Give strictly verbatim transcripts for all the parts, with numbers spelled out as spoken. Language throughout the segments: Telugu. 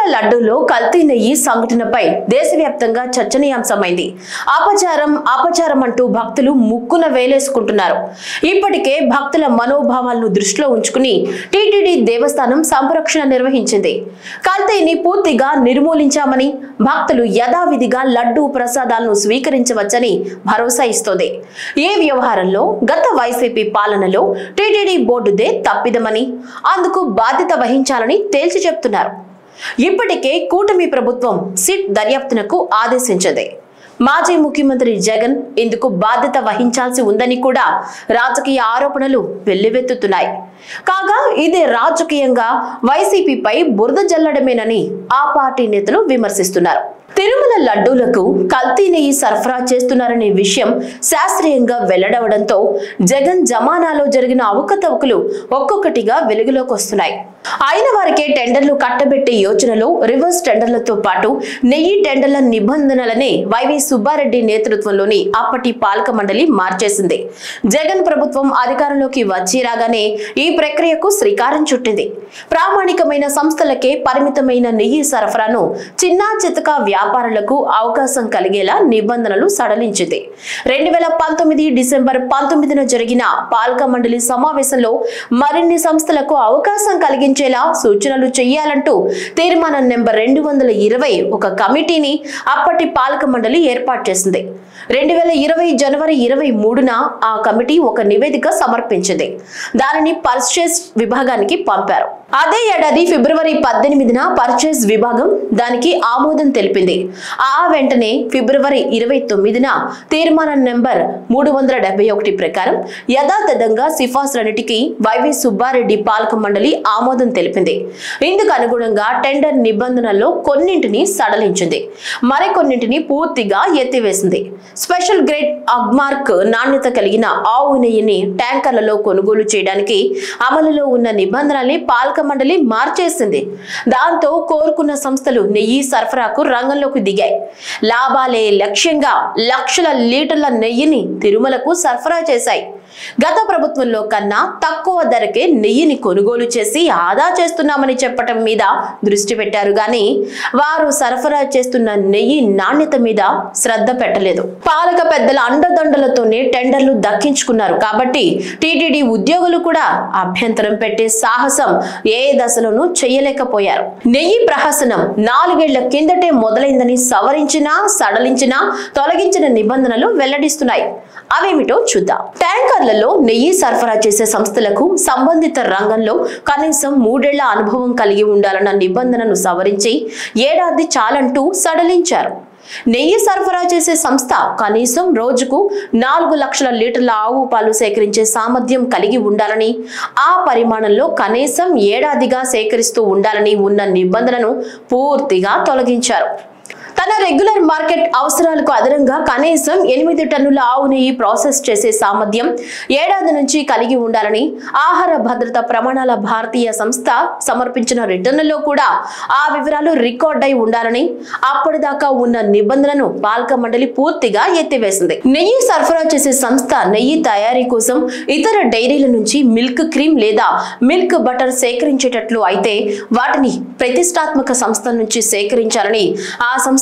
లడ్డూలో కల్తీ నెయ్యి సంఘటనపై దేశవ్యాప్తంగా చర్చనీయాంశమైంది. అపచారం అపచారం అంటూ భక్తులు ముక్కున వేలేసుకుంటున్నారు. ఇప్పటికే భక్తుల మనోభావాలను దృష్టిలో ఉంచుకుని టీటీడీ దేవస్థానం సంరక్షణ నిర్వహించింది. కల్తీని పూర్తిగా నిర్మూలించామని, భక్తులు యథావిధిగా లడ్డూ ప్రసాదాలను స్వీకరించవచ్చని భరోసా ఇస్తోంది. ఈ వ్యవహారంలో గత వైసీపీ పాలనలో టీటీడీ బోర్డుదే తప్పిదమని, అందుకు బాధ్యత వహించాలని తేల్చి చెప్తున్నారు. ఇప్పటికే కూటమి ప్రభుత్వం సిట్ దర్యాప్తునకు ఆదేశించింది. మాజీ ముఖ్యమంత్రి జగన్ ఇందుకు బాధ్యత వహించాల్సి ఉందని కూడా రాజకీయ ఆరోపణలు వెల్లువెత్తుతున్నాయి. కాగా ఇది రాజకీయంగా వైసీపీపై బురద జల్లడమేనని ఆ పార్టీ నేతలు విమర్శిస్తున్నారు. తిరుమల లడ్డూలకు కల్తీ నెయ్యి సరఫరా చేస్తున్నారనే విషయం శాస్త్రీయంగా వెల్లడవడంతో జగన్ జమానాలో జరిగిన అవకతవకలు ఒక్కొక్కటిగా వెలుగులోకి వస్తున్నాయి. అయిన వారికే టెండర్లు కట్టబెట్టే యోచనలో రివర్స్ టెండర్లతో పాటు నెయ్యి టెండర్ల నిబంధనలనే వైవి సుబ్బారెడ్డి నేతృత్వంలోని అప్పటి పాలక మండలి మార్చేసింది. జగన్ ప్రభుత్వం అధికారంలోకి వచ్చి రాగానే ఈ ప్రక్రియకు శ్రీకారం చుట్టింది. ప్రామాణికమైన సంస్థలకే పరిమితమైన నెయ్యి సరఫరాను చిన్నా చితక వ్యాపారులకు అవకాశం కలిగేలా నిబంధనలు సడలించింది. రెండు వేల పంతొమ్మిది డిసెంబర్ పంతొమ్మిదిన జరిగిన పాలక మండలి సమావేశంలో మరిన్ని సంస్థలకు అవకాశం కలిగించేలా సూచనలు చేయాలంటూ తీర్మానం నెంబర్ రెండు వందల ఇరవై ఒక కమిటీని అప్పటి పాలక మండలి ఏర్పాటు చేసింది. రెండు వేల ఇరవై జనవరి ఇరవై మూడున ఆ కమిటీ ఒక నివేదిక సమర్పించింది. దానిని పర్చేస్ విభాగానికి పంపారు. అదే ఏడాది ఫిబ్రవరి పద్దెనిమిదిన పర్చేస్ విభాగం దానికి ఆమోదం తెలిపింది. ఆ వెంటనే ఫిబ్రవరి ఇరవై తొమ్మిదిన తీర్మానం నెంబర్ మూడు వందల డెబ్బై ఒకటి ప్రకారం యథాతథంగా సిఫార్సులన్నిటికీ వైవి సుబ్బారెడ్డి పాలక మండలి ఆమోదం తెలిపింది. ఇందుకు అనుగుణంగా టెండర్ నిబంధనల్లో కొన్నింటిని సడలించింది, మరికొన్నింటిని పూర్తిగా ఎత్తివేసింది. స్పెషల్ గ్రేడ్ అగ్మార్క్ నాణ్యత కలిగిన ఆవు నెయ్యిని ట్యాంకర్లలో కొనుగోలు చేయడానికి అమలులో ఉన్న నిబంధనల్ని పాలక మండలి మార్చేసింది. దాంతో కోరుకున్న సంస్థలు నెయ్యి సరఫరాకు రంగంలోకి దిగాయి. లాభాలే లక్ష్యంగా లక్షల లీటర్ల నెయ్యిని తిరుమలకు సరఫరా చేశాయి. గత ప్రభుత్వంలో కన్నా తక్కువ ధరకే నెయ్యిని కొనుగోలు చేసి ఆదా చేస్తున్నామని చెప్పటం మీద దృష్టి పెట్టారు గాని వారు సరఫరా చేస్తున్న నెయ్యి నాణ్యత మీద శ్రద్ధ పెట్టలేదు. పాలక పెద్దల అండదండలతోనే టెండర్లు దక్కించుకున్నారు కాబట్టి టీటీడీ ఉద్యోగులు కూడా అభ్యంతరం పెట్టే సాహసం ఏ దశలోనూ చేయలేకపోయారు. నెయ్యి ప్రహసనం నాలుగేళ్ల కిందటే మొదలైందని సవరించినా సడలించినా తొలగించిన నిబంధనలు వెల్లడిస్తున్నాయి. అవేమిటో చూద్దాం. ట్యాంకర్లలో నెయ్యి సరఫరా చేసే సంస్థలకు సంబంధిత రంగంలో కనీసం మూడేళ్ల అనుభవం కలిగి ఉండాలన్న నిబంధనను సవరించి ఏడాది చాలంటూ సడలించారు. నెయ్యి సరఫరా చేసే సంస్థ కనీసం రోజుకు నాలుగు లక్షల లీటర్ల ఆవు పాలు సేకరించే సామర్థ్యం కలిగి ఉండాలని, ఆ పరిమాణంలో కనీసం ఏడాదిగా సేకరిస్తూ ఉండాలని ఉన్న నిబంధనను పూర్తిగా తొలగించారు. తన రెగ్యులర్ మార్కెట్ అవసరాలకు అదనంగా కనీసం ఎనిమిది టన్నుల ఆవు నెయ్యి ప్రాసెస్ చేసే సామర్థ్యం ఏడాది నుంచి కలిగి ఉండాలని, ఆహార భద్రత ప్రమాణాల భారతీయ సంస్థ సమర్పించిన రిటర్నుల్లో కూడా ఆ వివరాలు రికార్డ్ అయి ఉండాలని అప్పటిదాకా ఉన్న నిబంధనను పాలక మండలి పూర్తిగా ఎత్తివేసింది. నెయ్యి సరఫరా చేసే సంస్థ నెయ్యి తయారీ కోసం ఇతర డైరీల నుంచి మిల్క్ క్రీమ్ లేదా మిల్క్ బటర్ సేకరించేటట్లు అయితే వాటిని ప్రతిష్టాత్మక సంస్థ నుంచి సేకరించాలని ఆ సంస్థ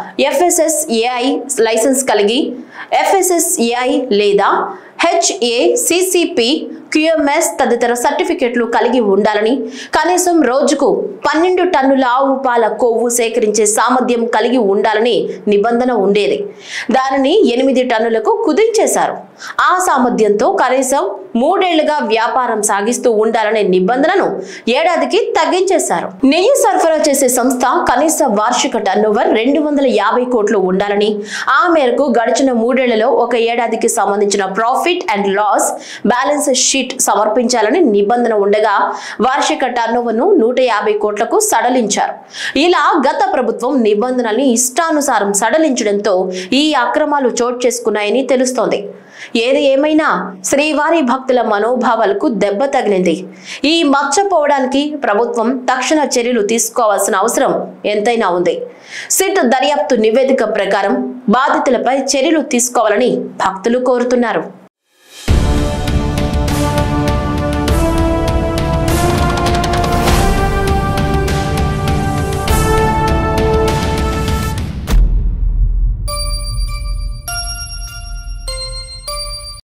ఎఫ్ఎస్ఎస్ఏఐ లైసెన్స్ కలిగి ఎఫ్ఎస్ఎస్ఏఐ లేదా హెచ్ఏసిసిపి క్యూఎంఎస్ తదితర సర్టిఫికెట్లు కలిగి ఉండాలని, కనీసం రోజుకు పన్నెండు టన్నుల ఆవు పాల కొవ్వు సేకరించే సామర్థ్యం కలిగి ఉండాలని నిబంధన ఉండేది. దానిని ఎనిమిది టన్నులకు కుదించేశారు. ఆ సామర్థ్యంతో కనీసం మూడేళ్లుగా వ్యాపారం సాగిస్తూ ఉండాలనే నిబంధనను ఏడాదికి తగ్గించేశారు. నెయ్యి సరఫరా చేసే సంస్థ కనీస వార్షిక టర్నోవర్ రెండు వందల యాభై కోట్లు ఉండాలని, ఆ మేరకు గడిచిన మూడేళ్లలో ఒక ఏడాదికి సంబంధించిన profit and loss balance sheet సమర్పించాలని నిబంధన ఉండగా వార్షిక టర్నోవర్ ను నూట యాభై కోట్లకు సడలించారు. ఇలా గత ప్రభుత్వం నిబంధనల్ని ఇష్టానుసారం సడలించడంతో ఈ అక్రమాలు చోటు చేసుకున్నాయని తెలుస్తోంది. ఏది ఏమైనా శ్రీవారి భక్తుల మనోభావాలకు దెబ్బ తగిలింది. ఈ మచ్చపోవడానికి ప్రభుత్వం తక్షణ చర్యలు తీసుకోవాల్సిన అవసరం ఎంతైనా ఉంది. సిట్ దర్యాప్తు నివేదిక ప్రకారం బాధితులపై చర్యలు తీసుకోవాలని భక్తులు కోరుతున్నారు.